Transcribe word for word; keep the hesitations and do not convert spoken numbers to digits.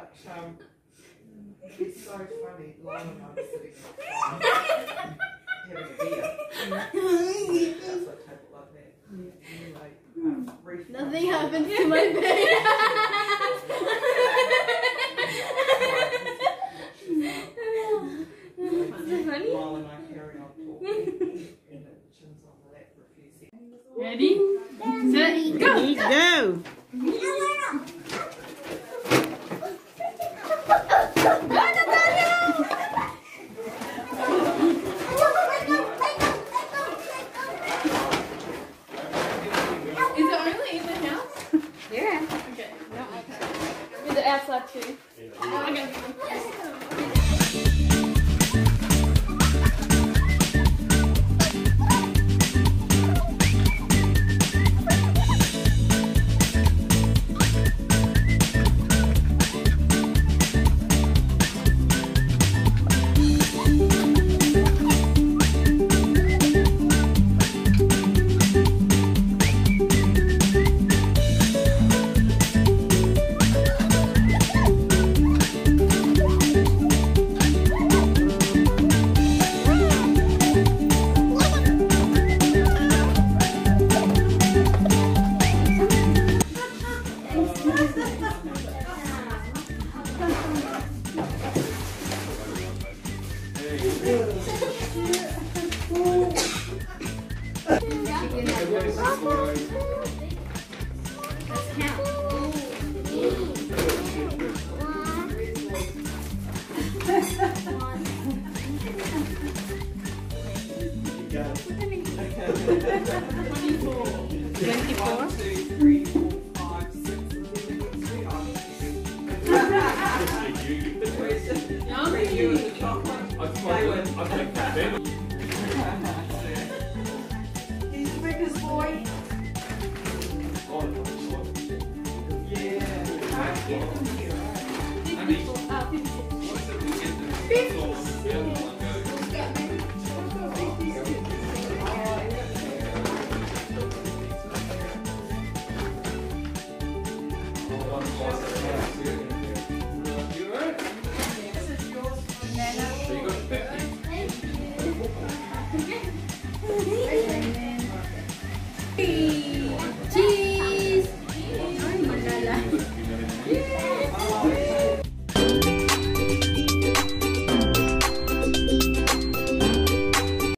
But um, it's so funny. Lyle and I were sitting having a beer. That's what table like that. And like, um, nothing happens to my bed. Lyle and I carry on talking, and the chin's on the lap for a few seconds. Ready? Set, go! Go! Is it only in the house? Yeah. Okay. No, okay. Is it outside too? Okay. twenty-four. twenty-four? One, two, three, four, five, six, seven, eight. You and the chocolate. They were. He's the biggest boy. Yeah. Can't get him here. I mean, uh, fifty-six. Hey,